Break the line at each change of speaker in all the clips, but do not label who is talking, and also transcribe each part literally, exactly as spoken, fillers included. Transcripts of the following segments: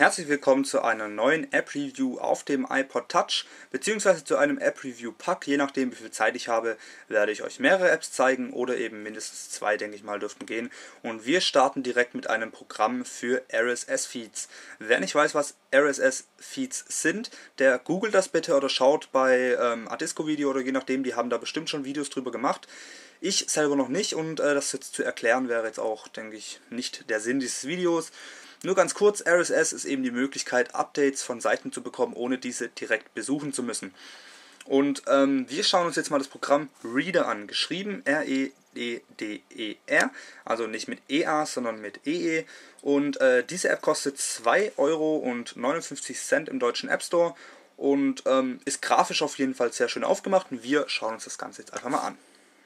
Herzlich willkommen zu einer neuen App-Review auf dem iPod Touch, beziehungsweise zu einem App-Review-Pack. Je nachdem, wie viel Zeit ich habe, werde ich euch mehrere Apps zeigen oder eben mindestens zwei, denke ich mal, dürften gehen. Und wir starten direkt mit einem Programm für R S S-Feeds. Wer nicht weiß, was R S S-Feeds sind, der googelt das bitte oder schaut bei ähm, Adisco-Video oder je nachdem, die haben da bestimmt schon Videos drüber gemacht. Ich selber noch nicht und äh, das jetzt zu erklären wäre jetzt auch, denke ich, nicht der Sinn dieses Videos. Nur ganz kurz, R S S ist eben die Möglichkeit, Updates von Seiten zu bekommen, ohne diese direkt besuchen zu müssen. Und ähm, wir schauen uns jetzt mal das Programm Reader an, geschrieben R E D D E R, also nicht mit E A, sondern mit E E. Und äh, diese App kostet zwei Euro neunundfünfzig im deutschen App Store und ähm, ist grafisch auf jeden Fall sehr schön aufgemacht und wir schauen uns das Ganze jetzt einfach mal an.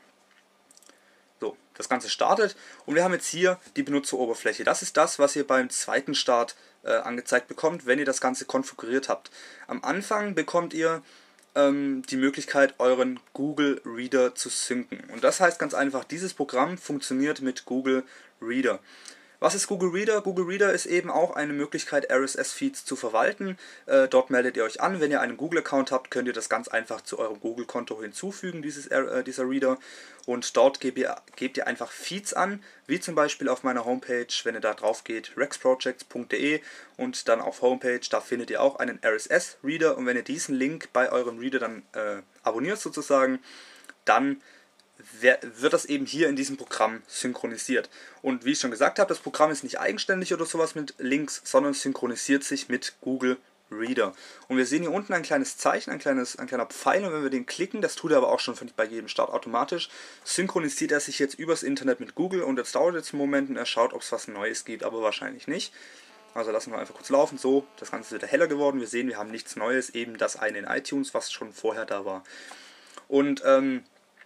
So, das Ganze startet und wir haben jetzt hier die Benutzeroberfläche. Das ist das, was ihr beim zweiten Start äh, angezeigt bekommt, wenn ihr das Ganze konfiguriert habt. Am Anfang bekommt ihr ähm, die Möglichkeit, euren Google Reader zu synken. Und das heißt ganz einfach, dieses Programm funktioniert mit Google Reader. Was ist Google Reader? Google Reader ist eben auch eine Möglichkeit, R S S-Feeds zu verwalten. Äh, dort meldet ihr euch an. Wenn ihr einen Google-Account habt, könnt ihr das ganz einfach zu eurem Google-Konto hinzufügen, dieses, äh, dieser Reader. Und dort gebt ihr, gebt ihr einfach Feeds an, wie zum Beispiel auf meiner Homepage, wenn ihr da drauf geht, rexprojects punkt de und dann auf Homepage, da findet ihr auch einen R S S-Reader. Und wenn ihr diesen Link bei eurem Reader dann äh, abonniert sozusagen, dann wird das eben hier in diesem Programm synchronisiert. Und wie ich schon gesagt habe, das Programm ist nicht eigenständig oder sowas mit Links, sondern synchronisiert sich mit Google Reader. Und wir sehen hier unten ein kleines Zeichen, ein, kleines, ein kleiner Pfeil, und wenn wir den klicken, das tut er aber auch schon bei jedem Start automatisch, synchronisiert er sich jetzt übers Internet mit Google und jetzt dauert jetzt einen Moment und er schaut, ob es was Neues gibt, aber wahrscheinlich nicht. Also lassen wir einfach kurz laufen, so, das Ganze ist wieder heller geworden, wir sehen, wir haben nichts Neues, eben das eine in iTunes, was schon vorher da war. Und ähm,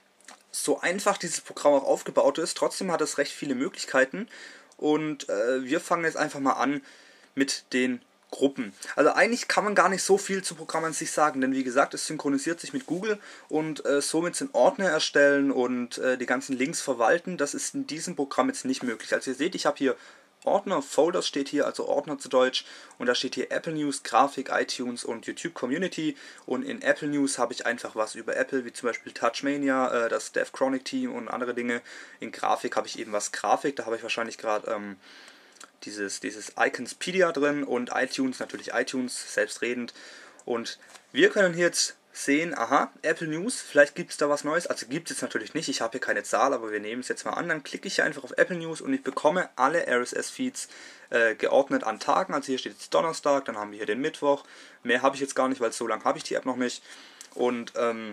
so einfach dieses Programm auch aufgebaut ist, trotzdem hat es recht viele Möglichkeiten und äh, wir fangen jetzt einfach mal an mit den Gruppen. Also eigentlich kann man gar nicht so viel zu Programm an sich sagen, denn wie gesagt, es synchronisiert sich mit Google und äh, somit sind Ordner erstellen und äh, die ganzen Links verwalten, das ist in diesem Programm jetzt nicht möglich. Also ihr seht, ich habe hier Ordner, Folders steht hier, also Ordner zu Deutsch, und da steht hier Apple News, Grafik, iTunes und YouTube Community, und in Apple News habe ich einfach was über Apple, wie zum Beispiel Touchmania, äh, das Dev Chronic Team und andere Dinge. In Grafik habe ich eben was Grafik, da habe ich wahrscheinlich gerade ähm, dieses, dieses Iconspedia drin, und iTunes, natürlich iTunes, selbstredend, und wir können hier jetzt sehen, aha, Apple News, vielleicht gibt es da was Neues, also gibt es natürlich nicht, ich habe hier keine Zahl, aber wir nehmen es jetzt mal an, dann klicke ich hier einfach auf Apple News und ich bekomme alle R S S-Feeds äh, geordnet an Tagen, also hier steht jetzt Donnerstag, dann haben wir hier den Mittwoch, mehr habe ich jetzt gar nicht, weil so lange habe ich die App noch nicht, und ähm,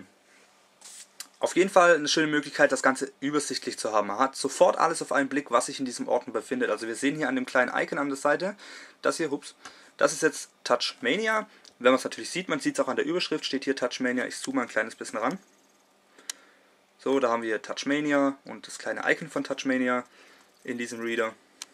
auf jeden Fall eine schöne Möglichkeit, das Ganze übersichtlich zu haben. Man hat sofort alles auf einen Blick, was sich in diesem Ordner befindet, also wir sehen hier an dem kleinen Icon an der Seite, das hier, hups, das ist jetzt Touchmania. Wenn man es natürlich sieht, man sieht es auch an der Überschrift, steht hier Touchmania, ich zoome ein kleines bisschen ran. So, da haben wir Touchmania und das kleine Icon von Touchmania in diesem Reader.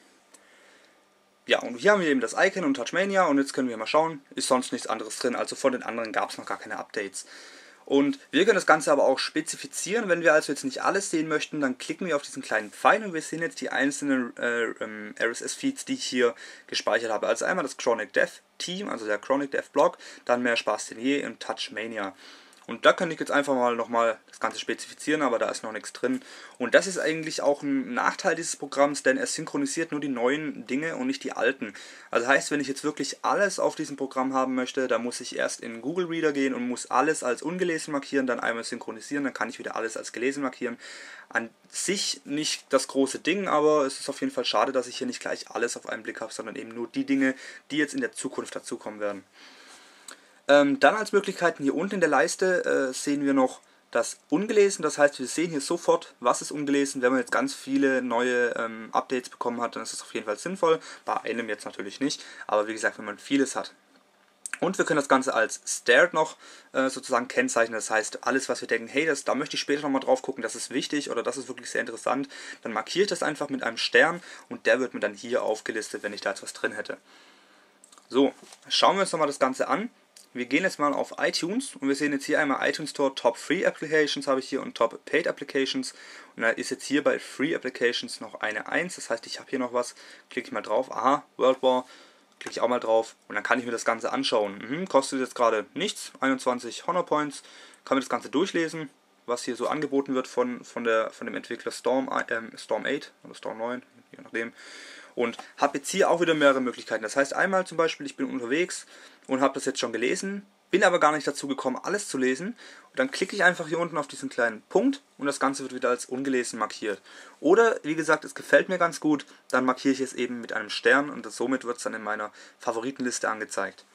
Ja, und hier haben wir eben das Icon und Touchmania, und jetzt können wir mal schauen, ist sonst nichts anderes drin, also von den anderen gab es noch gar keine Updates. Und wir können das Ganze aber auch spezifizieren. Wenn wir also jetzt nicht alles sehen möchten, dann klicken wir auf diesen kleinen Pfeil und wir sehen jetzt die einzelnen äh, ähm, R S S-Feeds, die ich hier gespeichert habe. Also einmal das Chronic Dev Team, also der Chronic Dev Blog, dann Mehr Spaß denn je und Touchmania. Und da kann ich jetzt einfach mal nochmal das Ganze spezifizieren, aber da ist noch nichts drin. Und das ist eigentlich auch ein Nachteil dieses Programms, denn es synchronisiert nur die neuen Dinge und nicht die alten. Also heißt, wenn ich jetzt wirklich alles auf diesem Programm haben möchte, dann muss ich erst in Google Reader gehen und muss alles als ungelesen markieren, dann einmal synchronisieren, dann kann ich wieder alles als gelesen markieren. An sich nicht das große Ding, aber es ist auf jeden Fall schade, dass ich hier nicht gleich alles auf einen Blick habe, sondern eben nur die Dinge, die jetzt in der Zukunft dazukommen werden. Ähm, dann als Möglichkeiten hier unten in der Leiste äh, sehen wir noch das Ungelesen, das heißt, wir sehen hier sofort, was ist ungelesen. Wenn man jetzt ganz viele neue ähm, Updates bekommen hat, dann ist das auf jeden Fall sinnvoll, bei einem jetzt natürlich nicht, aber wie gesagt, wenn man vieles hat. Und wir können das Ganze als Starred noch äh, sozusagen kennzeichnen, das heißt, alles was wir denken, hey, das, da möchte ich später nochmal drauf gucken, das ist wichtig oder das ist wirklich sehr interessant, dann markiere ich das einfach mit einem Stern und der wird mir dann hier aufgelistet, wenn ich da jetzt was drin hätte. So, schauen wir uns nochmal das Ganze an. Wir gehen jetzt mal auf iTunes und wir sehen jetzt hier einmal iTunes Store Top Free Applications habe ich hier und Top Paid Applications, und da ist jetzt hier bei Free Applications noch eine eins, das heißt, ich habe hier noch was, klicke ich mal drauf, aha, World War, Klicke ich auch mal drauf und dann kann ich mir das Ganze anschauen. Mhm, kostet jetzt gerade nichts, einundzwanzig Honor Points, kann mir das Ganze durchlesen, was hier so angeboten wird von, von, der, von dem Entwickler Storm, äh, Storm acht oder Storm neun, je nachdem. Und habe jetzt hier auch wieder mehrere Möglichkeiten. Das heißt einmal zum Beispiel, ich bin unterwegs und habe das jetzt schon gelesen, bin aber gar nicht dazu gekommen, alles zu lesen. Und dann klicke ich einfach hier unten auf diesen kleinen Punkt und das Ganze wird wieder als ungelesen markiert. Oder, wie gesagt, es gefällt mir ganz gut, dann markiere ich es eben mit einem Stern und das, somit wird es dann in meiner Favoritenliste angezeigt.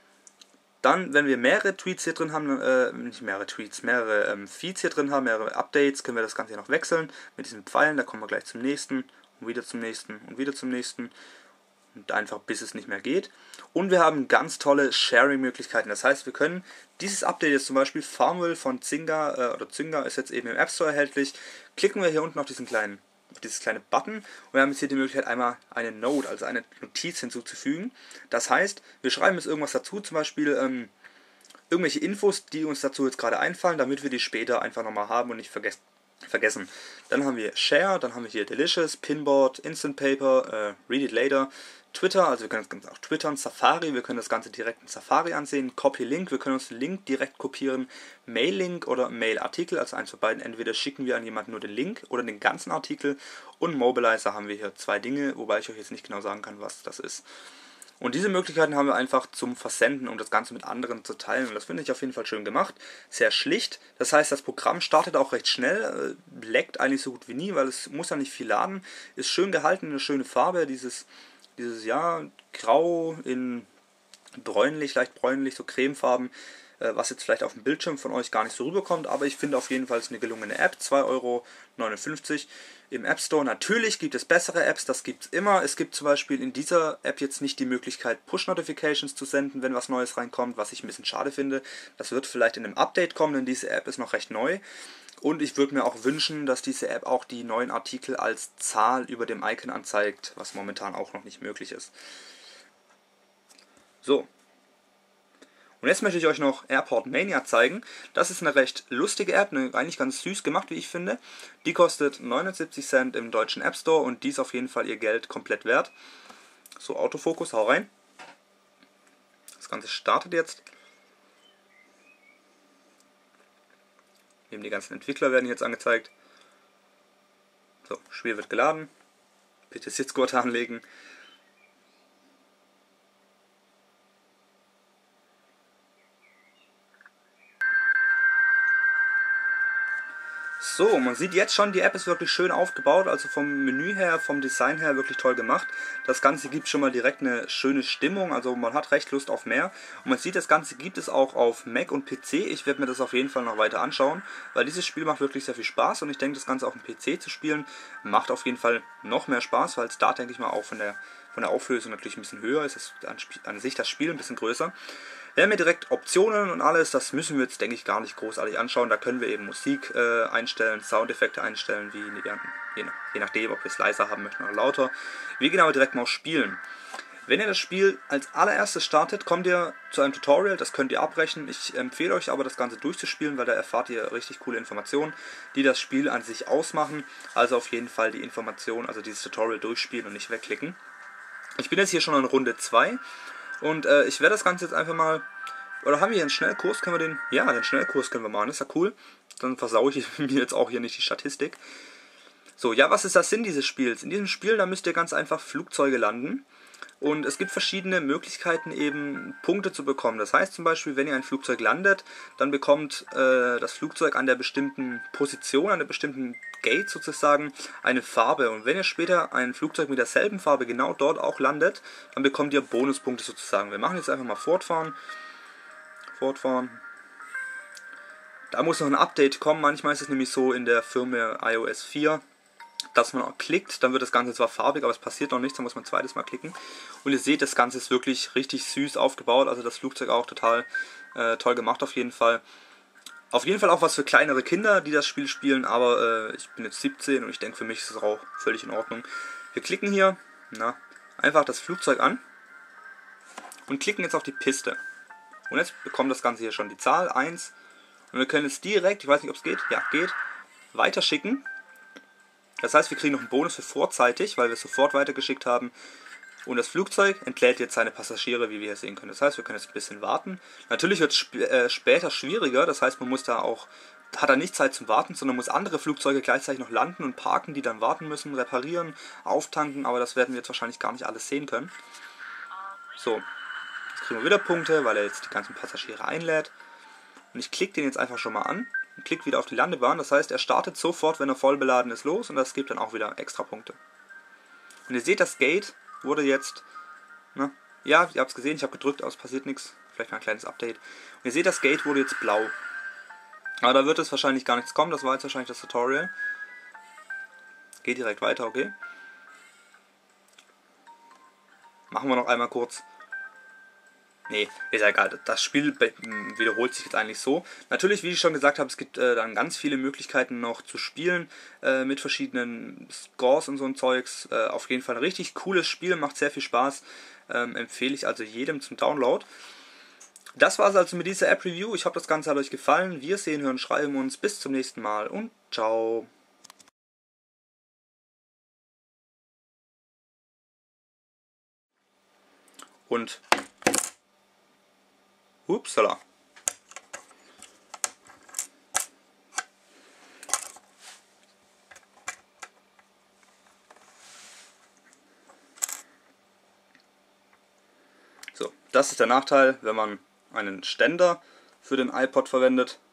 Dann, wenn wir mehrere Tweets hier drin haben, äh, nicht mehrere Tweets, mehrere ähm, Feeds hier drin haben, mehrere Updates, können wir das Ganze hier noch wechseln mit diesen Pfeilen, da kommen wir gleich zum nächsten und wieder zum nächsten und wieder zum nächsten. Und einfach bis es nicht mehr geht. Und wir haben ganz tolle Sharing-Möglichkeiten. Das heißt, wir können dieses Update jetzt zum Beispiel Farmville von Zynga, äh, oder Zynga ist jetzt eben im App Store erhältlich. Klicken wir hier unten auf diesen kleinen, auf dieses kleine Button und wir haben jetzt hier die Möglichkeit, einmal eine Note, also eine Notiz hinzuzufügen. Das heißt, wir schreiben jetzt irgendwas dazu, zum Beispiel ähm, irgendwelche Infos, die uns dazu jetzt gerade einfallen, damit wir die später einfach nochmal haben und nicht vergessen. vergessen. Dann haben wir Share, dann haben wir hier Delicious, Pinboard, Instant Paper, äh, Read It Later, Twitter, also wir können das Ganze auch twittern, Safari, wir können das Ganze direkt in Safari ansehen, Copy Link, wir können uns den Link direkt kopieren, Mail Link oder Mail Artikel, also eins von beiden, entweder schicken wir an jemanden nur den Link oder den ganzen Artikel und Mobilizer haben wir hier zwei Dinge, wobei ich euch jetzt nicht genau sagen kann, was das ist. Und diese Möglichkeiten haben wir einfach zum Versenden, um das Ganze mit anderen zu teilen. Und das finde ich auf jeden Fall schön gemacht. Sehr schlicht. Das heißt, das Programm startet auch recht schnell. Äh, leckt eigentlich so gut wie nie, weil es muss ja nicht viel laden. Ist schön gehalten, eine schöne Farbe. Dieses, dieses ja, Grau in bräunlich, leicht bräunlich, so cremefarben. Äh, was jetzt vielleicht auf dem Bildschirm von euch gar nicht so rüberkommt. Aber ich finde auf jeden Fall, es ist eine gelungene App. zwei Euro neunundfünfzig. Im App Store. Natürlich gibt es bessere Apps, das gibt es immer. Es gibt zum Beispiel in dieser App jetzt nicht die Möglichkeit, Push-Notifications zu senden, wenn was Neues reinkommt, was ich ein bisschen schade finde. Das wird vielleicht in einem Update kommen, denn diese App ist noch recht neu. Und ich würde mir auch wünschen, dass diese App auch die neuen Artikel als Zahl über dem Icon anzeigt, was momentan auch noch nicht möglich ist. So. Und jetzt möchte ich euch noch Airport Mania zeigen. Das ist eine recht lustige App, eine, eigentlich ganz süß gemacht, wie ich finde. Die kostet neunundsiebzig Cent im deutschen App Store und die ist auf jeden Fall ihr Geld komplett wert. So, Autofokus, hau rein. Das Ganze startet jetzt. Eben die ganzen Entwickler werden jetzt angezeigt. So, Spiel wird geladen. Bitte Sitzgurte anlegen. So, man sieht jetzt schon, die App ist wirklich schön aufgebaut, also vom Menü her, vom Design her wirklich toll gemacht. Das Ganze gibt schon mal direkt eine schöne Stimmung, also man hat recht Lust auf mehr. Und man sieht, das Ganze gibt es auch auf Mac und P C. Ich werde mir das auf jeden Fall noch weiter anschauen, weil dieses Spiel macht wirklich sehr viel Spaß und ich denke, das Ganze auf dem P C zu spielen macht auf jeden Fall noch mehr Spaß, weil es da, denke ich mal, auch von der, von der Auflösung natürlich ein bisschen höher ist, es ist an, an sich das Spiel ein bisschen größer. Wir haben hier direkt Optionen und alles, das müssen wir jetzt, denke ich, gar nicht großartig anschauen. Da können wir eben Musik äh, einstellen, Soundeffekte einstellen, wie je, je nachdem, ob wir es leiser haben möchten oder lauter. Wir gehen aber direkt mal auf Spielen. Wenn ihr das Spiel als allererstes startet, kommt ihr zu einem Tutorial, das könnt ihr abbrechen. Ich empfehle euch aber, das Ganze durchzuspielen, weil da erfahrt ihr richtig coole Informationen, die das Spiel an sich ausmachen. Also auf jeden Fall die Informationen, also dieses Tutorial durchspielen und nicht wegklicken. Ich bin jetzt hier schon in Runde zwei. Und äh, ich werde das Ganze jetzt einfach mal, oder haben wir hier einen Schnellkurs, können wir den, ja, den Schnellkurs können wir machen, das ist ja cool. Dann versaue ich mir jetzt auch hier nicht die Statistik. So, ja, was ist der Sinn dieses Spiels? In diesem Spiel, da müsst ihr ganz einfach Flugzeuge landen. Und es gibt verschiedene Möglichkeiten eben Punkte zu bekommen. Das heißt zum Beispiel, wenn ihr ein Flugzeug landet, dann bekommt äh, das Flugzeug an der bestimmten Position, an der bestimmten Gate sozusagen eine Farbe. Und wenn ihr später ein Flugzeug mit derselben Farbe genau dort auch landet, dann bekommt ihr Bonuspunkte sozusagen. Wir machen jetzt einfach mal fortfahren. Fortfahren. Da muss noch ein Update kommen. Manchmal ist es nämlich so in der Firmware i O S vier, dass man auch klickt, dann wird das Ganze zwar farbig, aber es passiert noch nichts, dann muss man ein zweites Mal klicken. Und ihr seht, das Ganze ist wirklich richtig süß aufgebaut, also das Flugzeug auch total äh, toll gemacht auf jeden Fall. Auf jeden Fall auch was für kleinere Kinder, die das Spiel spielen, aber äh, ich bin jetzt siebzehn und ich denke, für mich ist es auch völlig in Ordnung. Wir klicken hier na, einfach das Flugzeug an und klicken jetzt auf die Piste. Und jetzt bekommt das Ganze hier schon die Zahl eins und wir können jetzt direkt, ich weiß nicht, ob es geht, ja, geht, weiterschicken. Das heißt, wir kriegen noch einen Bonus für vorzeitig, weil wir es sofort weitergeschickt haben. Und das Flugzeug entlädt jetzt seine Passagiere, wie wir hier sehen können. Das heißt, wir können jetzt ein bisschen warten. Natürlich wird es sp äh, später schwieriger, das heißt, man muss da auch, hat er nicht Zeit zum Warten, sondern muss andere Flugzeuge gleichzeitig noch landen und parken, die dann warten müssen, reparieren, auftanken, aber das werden wir jetzt wahrscheinlich gar nicht alles sehen können. So, jetzt kriegen wir wieder Punkte, weil er jetzt die ganzen Passagiere einlädt. Und ich klicke den jetzt einfach schon mal an und klicke wieder auf die Landebahn. Das heißt, er startet sofort, wenn er voll beladen ist, los und das gibt dann auch wieder extra Punkte. Und ihr seht, das Gate wurde jetzt, ne, ja, ihr habt es gesehen, ich habe gedrückt, aber es passiert nichts. Vielleicht mal ein kleines Update. Und ihr seht, das Gate wurde jetzt blau. Aber da wird es wahrscheinlich gar nichts kommen, das war jetzt wahrscheinlich das Tutorial. Geht direkt weiter, okay. Machen wir noch einmal kurz. Nee, ist ja egal, das Spiel wiederholt sich jetzt eigentlich so. Natürlich, wie ich schon gesagt habe, es gibt äh, dann ganz viele Möglichkeiten noch zu spielen äh, mit verschiedenen Scores und so ein Zeugs. Äh, auf jeden Fall ein richtig cooles Spiel, macht sehr viel Spaß. Ähm, empfehle ich also jedem zum Download. Das war es also mit dieser App-Review. Ich hoffe, das Ganze hat euch gefallen. Wir sehen, hören, schreiben uns. Bis zum nächsten Mal und ciao. Und upsala. So, das ist der Nachteil, wenn man einen Ständer für den iPod verwendet.